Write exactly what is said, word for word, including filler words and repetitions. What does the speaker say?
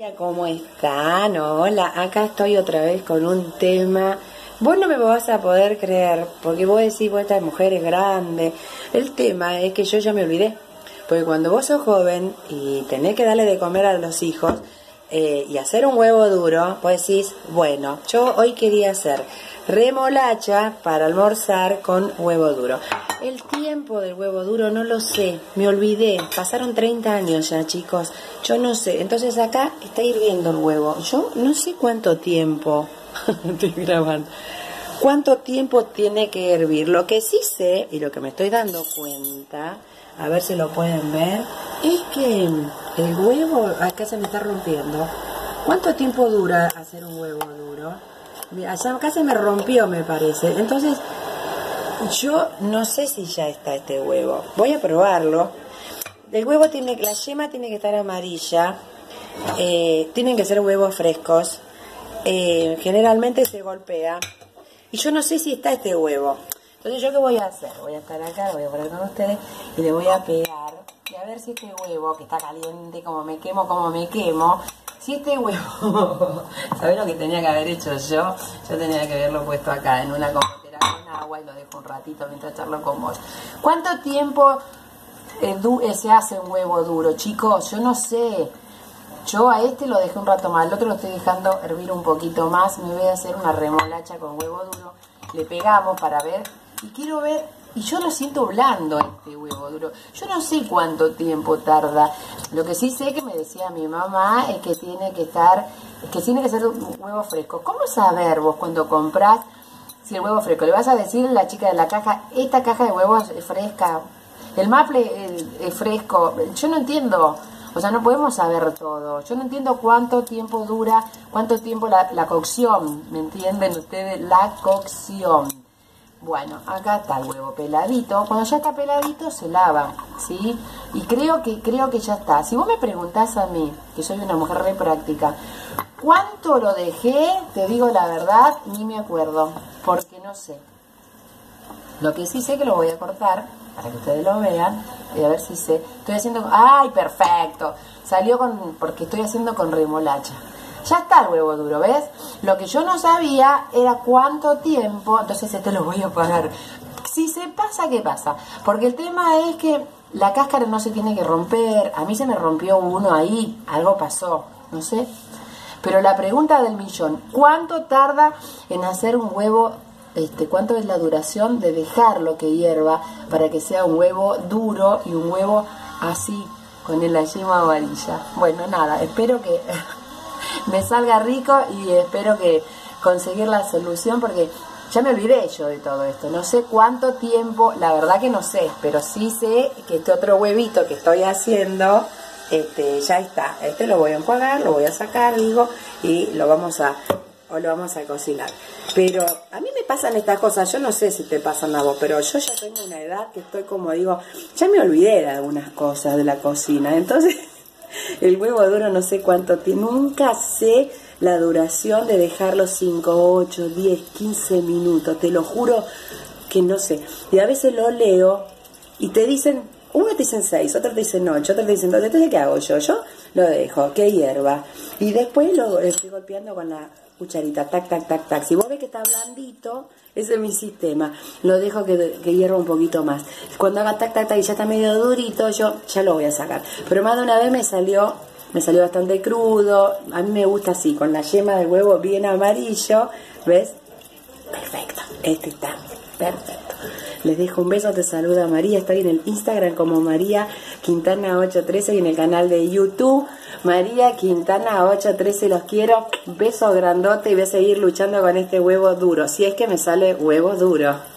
¿Cómo están? Hola, acá estoy otra vez con un tema. Vos no me vas a poder creer, porque vos decís, vos esta mujer es grande. El tema es que yo ya me olvidé, porque cuando vos sos joven y tenés que darle de comer a los hijos eh, y hacer un huevo duro, vos decís, bueno, yo hoy quería hacer remolacha para almorzar con huevo duro. El tiempo del huevo duro no lo sé, me olvidé, pasaron treinta años ya, chicos, yo no sé. Entonces acá está hirviendo el huevo, yo no sé cuánto tiempo, estoy grabando, cuánto tiempo tiene que hervir. Lo que sí sé, y lo que me estoy dando cuenta, a ver si lo pueden ver, es que el huevo acá se me está rompiendo. ¿Cuánto tiempo dura hacer un huevo duro? Mira, acá se me rompió, me parece. Entonces, yo no sé si ya está este huevo. Voy a probarlo. El huevo tiene, la yema tiene que estar amarilla. Eh, tienen que ser huevos frescos. Eh, generalmente se golpea. Y yo no sé si está este huevo. Entonces, ¿yo qué voy a hacer? Voy a estar acá, lo voy a poner con ustedes y le voy a pegar. Y a ver si este huevo, que está caliente, como me quemo, como me quemo. Si este huevo, ¿sabés lo que tenía que haber hecho yo? Yo tenía que haberlo puesto acá en una compotera con agua y lo dejo un ratito mientras charlo con vos. ¿Cuánto tiempo eh, eh, se hace un huevo duro, chicos? Yo no sé. Yo a este lo dejé un rato más, al otro lo estoy dejando hervir un poquito más. Me voy a hacer una remolacha con huevo duro. Le pegamos para ver. Y quiero ver, y yo lo siento blando este huevo duro. Yo no sé cuánto tiempo tarda. Lo que sí sé que me decía mi mamá es que tiene que estar, que tiene que ser un huevo fresco. ¿Cómo saber vos cuando comprás si el huevo es fresco? Le vas a decir a la chica de la caja, esta caja de huevos es fresca, el maple es fresco. Yo no entiendo. O sea, no podemos saber todo. Yo no entiendo cuánto tiempo dura, cuánto tiempo la, la cocción. ¿Me entienden ustedes? La cocción. Bueno, acá está el huevo peladito. Cuando ya está peladito se lava, ¿sí? Y creo que creo que ya está. Si vos me preguntás a mí, que soy una mujer re práctica, ¿cuánto lo dejé? Te digo la verdad, ni me acuerdo, porque no sé. Lo que sí sé que lo voy a cortar para que ustedes lo vean y a ver si sé. Estoy haciendo... ¡Ay, perfecto! Salió con... porque estoy haciendo con remolacha. Ya está el huevo duro, ¿ves? Lo que yo no sabía era cuánto tiempo, entonces este lo voy a poner. Si se pasa, ¿qué pasa? Porque el tema es que la cáscara no se tiene que romper. A mí se me rompió uno ahí, algo pasó, no sé. Pero la pregunta del millón, ¿cuánto tarda en hacer un huevo, este, cuánto es la duración de dejarlo que hierva para que sea un huevo duro y un huevo así, con la yema amarilla? Bueno, nada, espero que... me salga rico y espero que conseguir la solución, porque ya me olvidé yo de todo esto. No sé cuánto tiempo, la verdad que no sé, pero sí sé que este otro huevito que estoy haciendo, este ya está. Este lo voy a enjuagar, lo voy a sacar, digo, y lo vamos a, o lo vamos a cocinar. Pero a mí me pasan estas cosas, yo no sé si te pasan a vos, pero yo ya tengo una edad que estoy como digo, ya me olvidé de algunas cosas de la cocina, entonces... El huevo duro no sé cuánto tiempo, nunca sé la duración de dejarlo cinco, ocho, diez, quince minutos, te lo juro que no sé. Y a veces lo leo y te dicen, uno te dicen seis, otro te dicen ocho, otro te dicen dos. Entonces, ¿qué hago yo? Yo lo dejo, que hierva. Y después lo estoy golpeando con la cucharita, tac, tac, tac, tac. Si vos ves que está blandito, ese es mi sistema. Lo dejo que, que hierva un poquito más. Cuando haga tac, tac, tac y ya está medio durito, yo ya lo voy a sacar. Pero más de una vez me salió, me salió bastante crudo. A mí me gusta así, con la yema del huevo bien amarillo. ¿Ves? Perfecto. Este está perfecto. Les dejo un beso, te saluda María. Estoy en el Instagram como María Quintana ocho trece y en el canal de YouTube María Quintana ocho trece. Los quiero. Beso grandote y voy a seguir luchando con este huevo duro. Si es que me sale huevo duro.